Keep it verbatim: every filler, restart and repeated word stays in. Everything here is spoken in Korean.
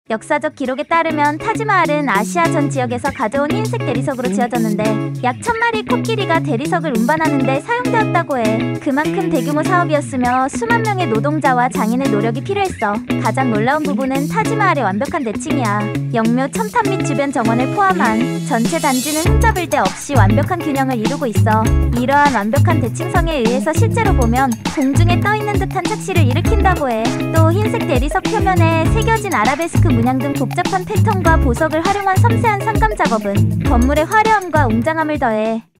역사적 기록에 따르면 타지마할은 아시아 전 지역에서 가져온 흰색 대리석으로 지어졌는데 약 천마리 코끼리가 대리석을 운반하는 데 사용되었다고 해. 그만큼 대규모 사업이었으며 수만 명의 노동자와 장인의 노력이 필요했어. 가장 놀라운 부분은 타지마할의 완벽한 대칭이야. 영묘 첨탑 및 주변 정원을 포함한 전체 단지는 흠잡을 데 없이 완벽한 균형을 이루고 있어. 이러한 완벽한 대칭성에 의해서 실제로 보면 공중에 떠있는 듯한 착시를 일으킨다고 해. 또 흰색 대리석 표면에 새겨진 아라베스크 문양 등 복잡한 패턴과 보석을 활용한 섬세한 상감 작업은 건물의 화려함과 웅장함을 더해.